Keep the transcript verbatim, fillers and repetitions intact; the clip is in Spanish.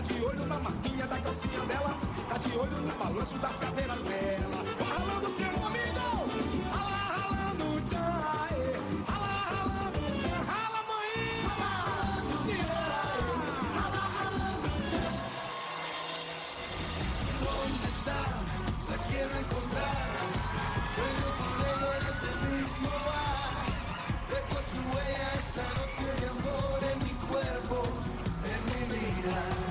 de olho na marquinha da calcinha dela, tá de olho no balanço das cadeiras dela. Vai ralando tchan comigo, rala, ralando tchan, aê. Rala, ralando tchan, rala mãe, rala, ralando tchan, rala, ralando tchan. ¿Dónde está? La quiero encontrar. Sueño con ella en ese mismo bar. Dejo su huella esa noche de amor en mi cuerpo, en mi vida.